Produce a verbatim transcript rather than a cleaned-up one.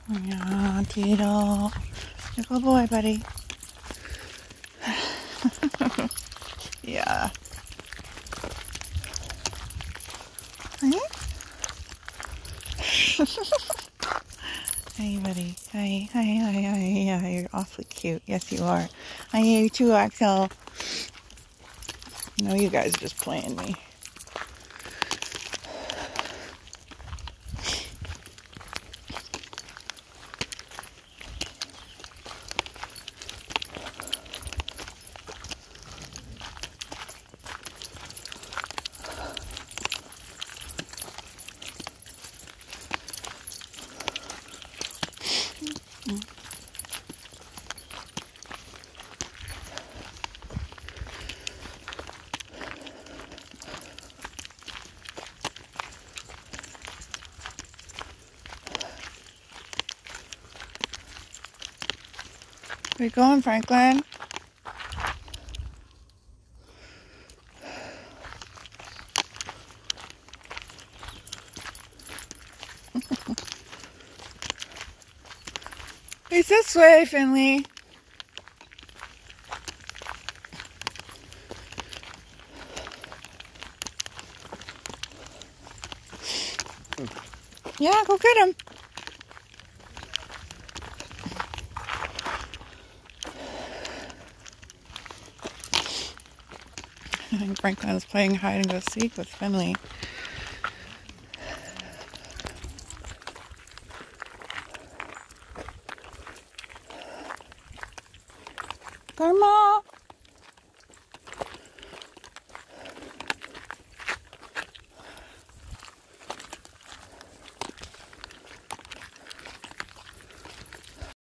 Yeah, Tito. You're a good boy, buddy. Yeah. Hey, buddy. Hi, hi, hi, hi. Yeah, you're awfully cute. Yes, you are. I am you too, Axel. No, you guys are just playing me. Where you going, Franklin? He's this way, Finley. Yeah, go get him. And Franklin is playing hide and go seek with Finley. Karma!